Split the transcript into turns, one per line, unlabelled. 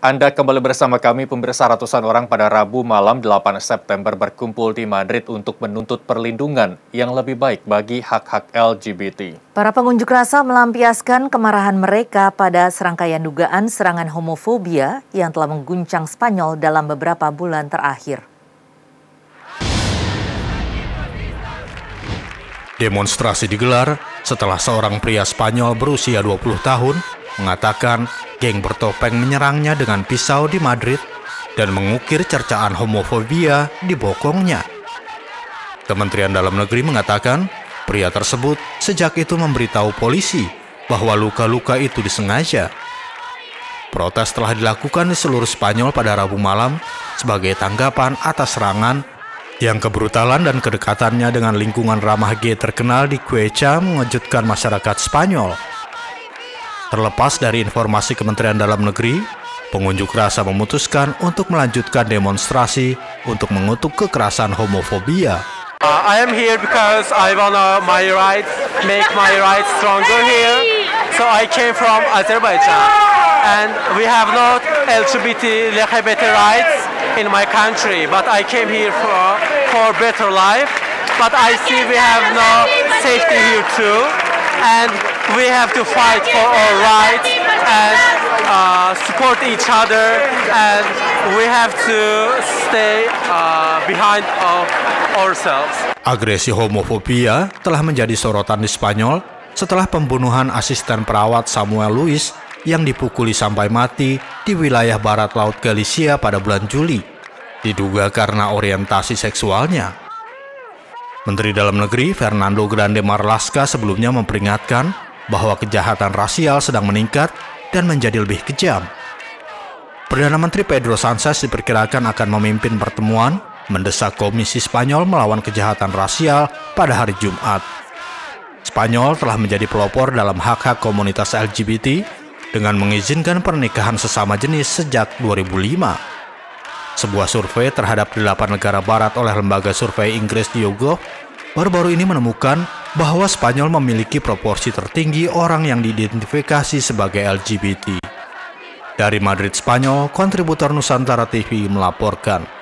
Anda kembali bersama kami, pemirsa. Ratusan orang pada Rabu malam 8 September berkumpul di Madrid untuk menuntut perlindungan yang lebih baik bagi hak-hak LGBT.
Para pengunjuk rasa melampiaskan kemarahan mereka pada serangkaian dugaan serangan homofobia yang telah mengguncang Spanyol dalam beberapa bulan terakhir.
Demonstrasi digelar setelah seorang pria Spanyol berusia 20 tahun mengatakan geng bertopeng menyerangnya dengan pisau di Madrid dan mengukir cercaan homofobia di bokongnya. Kementerian Dalam Negeri mengatakan pria tersebut sejak itu memberitahu polisi bahwa luka-luka itu disengaja. Protes telah dilakukan di seluruh Spanyol pada Rabu malam sebagai tanggapan atas serangan yang kebrutalan dan kedekatannya dengan lingkungan ramah gay terkenal di Cuenca mengejutkan masyarakat Spanyol. Terlepas dari informasi Kementerian Dalam Negeri, pengunjuk rasa memutuskan untuk melanjutkan demonstrasi untuk mengutuk kekerasan homofobia.
I am here because I wanna make my rights stronger here. So I came from Azerbaijan, and we have no LGBT rights in my country. But I came here for better life. But I see we have no safety here too, and we have to fight for our rights and support each other, and we have to stay behind ourselves.
Agresi homofobia telah menjadi sorotan di Spanyol setelah pembunuhan asisten perawat Samuel Luis yang dipukuli sampai mati di wilayah barat laut Galicia pada bulan Juli, diduga karena orientasi seksualnya. Menteri Dalam Negeri Fernando Grande Marlaska sebelumnya memperingatkan bahwa kejahatan rasial sedang meningkat dan menjadi lebih kejam. Perdana Menteri Pedro Sánchez diperkirakan akan memimpin pertemuan mendesak Komisi Spanyol melawan kejahatan rasial pada hari Jumat. Spanyol telah menjadi pelopor dalam hak-hak komunitas LGBT dengan mengizinkan pernikahan sesama jenis sejak 2005. Sebuah survei terhadap 8 negara barat oleh lembaga survei Inggris YouGov baru-baru ini menemukan bahwa Spanyol memiliki proporsi tertinggi orang yang diidentifikasi sebagai LGBT. Dari Madrid, Spanyol, kontributor Nusantara TV melaporkan.